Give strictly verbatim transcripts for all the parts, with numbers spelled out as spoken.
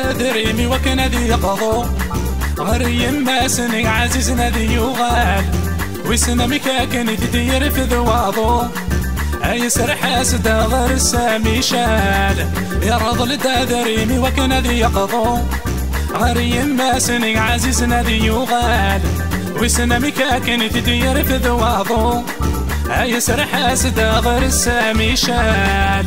دريمي وكنا ذي يقضو غير ما سني عزيزنا ذي يغال ويسنا مكاكن تدير في ذواضو اي سرح سدا غير السامي شال يا رضل دريمي وكنا ذي يقضو غير ما سني عزيزنا ذي يغال ويسنا مكاكن تدير في ذواضو اي سرح سدا غير السامي شال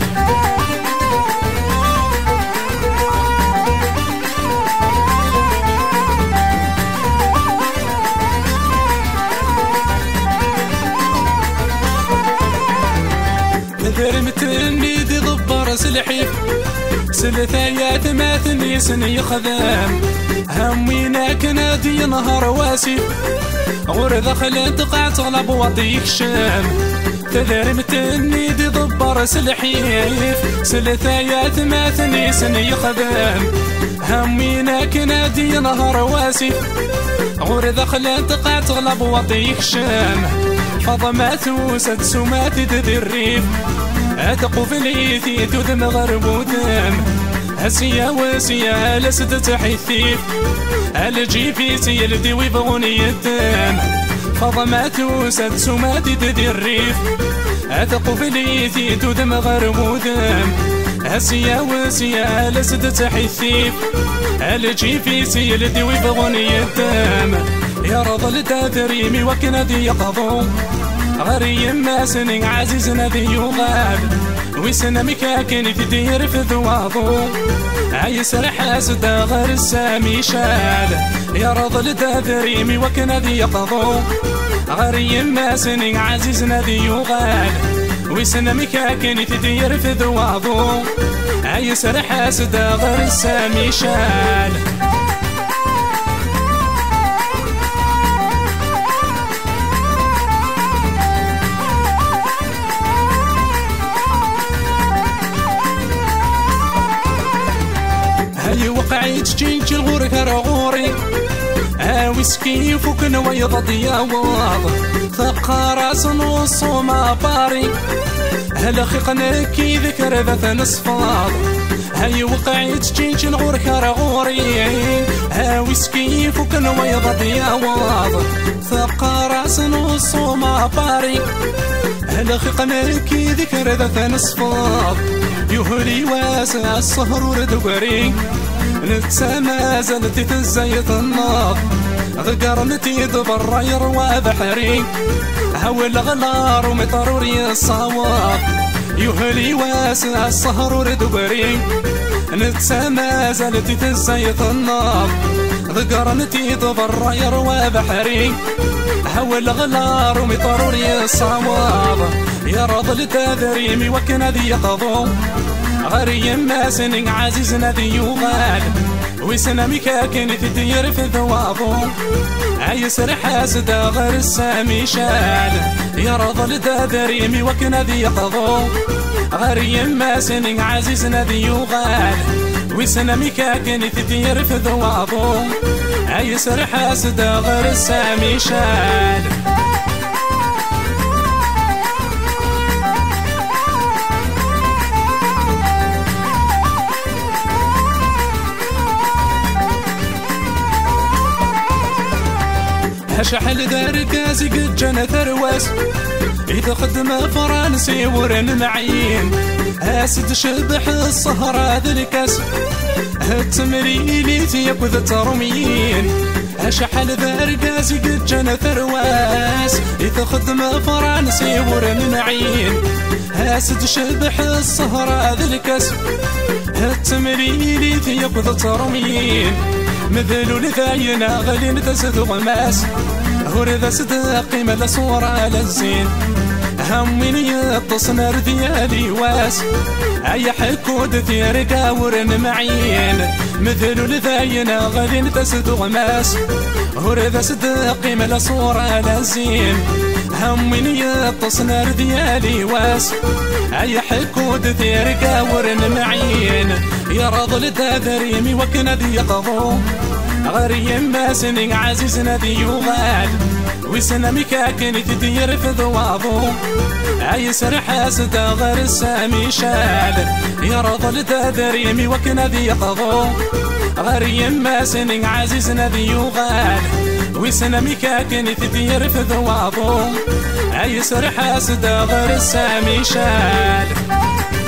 درمتني دي ضبر سلحيف سلثايات ما ثني سني خذام همينا كنادي نهار واسيف غور دخل تقع تغلب وطيك شام تدرمتني دي ضبر سلحيف سلثايات ما ثني سني خذام همينا كنادي نهار واسيف غور دخل تقع تغلب وطيك شام فضمات وسد سمات دي الريف أتقو في الإيثي تدم غرب ودم هسيا وسيا لسد تحيثيف الجي في سيلدي ويبغوني الدم فضمات وسد سمات دي الريف أتقو في الإيثي تدم غرب ودم هسيا وسيا لسد تحيثيف الجي في سيلدي ويبغوني الدم يا رضل دريمي وكنا ذي يقضو غير ما سنين عزيزنا ذي يغال ويسنا مكاكن تدير في ذواضو عي سرح سدا غير السامي شال يا رضل دريمي وكنا ذي يقضو غير ما سنين عزيزنا ذي يغال ويسنا مكاكن تدير في ذواضو عي سرح سدا غير السامي شال وقعي تجينج الغور كرغوري اويسكي فوق نويض دياوض ثقا راس نص وما باري هلا خيقنا كي ذكر ذات نصفاض هاي وقعي تجينج الغور كرغوري اويسكي فوق نويض دياوض ثقا راس نص وما باري هلا خيقنا كي ذكر ذات نصفاض يهري واسع الصهر ورد قري نتسامى زلتي تزيت النار ذكر نتي دبر يروى بحري هول غلار ومطروري الصواب يهلي واسع الصهر ورد قري نتسامى زلتي تزيت النار ذكر نتي دبر يروى بحري هول غلار ومطروري الصواب يا رضل دريمي وكنا ذي يقضو غير ما سنين عزيزنا ذي يغال ويسنا مكاكن تدير في ذواضو عي سرح سدا غير السامي شال يا رضل دريمي وكنا ذي يقضو غير ما سنين عزيزنا ذي يغال ويسنا مكاكن تدير في ذواضو عي سرح سدا غير السامي شال شحال دار كاسي قد جانا ثرواس إذا خدمة فرنسي ورن معين هاسد شبح الصهرة ذا الكاس هالتمريلي تياكو ذا ترميين شحال دار كاسي قد جانا ثرواس إذا خدمة فرنسي ورن معين هاسد شبح الصهرة ذا الكاس هالتمريلي تياكو ذا ترميين مثلو لثاينا غالين تسد غماس هورذا صداقي ملا صورة للزين همين يتصنر ديالي واس اي حكود ثير قاورن معين مثلو لثاينا غالين تسد غماس هورذا صداقي ملا صورة للزين همين يتصنر ديالي واس اي حكود ثير قاورن معين يا رضل دريمي وكنا ذي يقضو غير ما سنين عزيزنا ذي يغال ويسنا مكاكن تدير في ذواضو عي سرح سدا غير السامي شال يا رضل دريمي وكنا ذي يقضو غير يما سنين عزيزنا ذي يغال ويسنا ميكاكني تدير في ذواضو أي سرح أسد غير السامي شال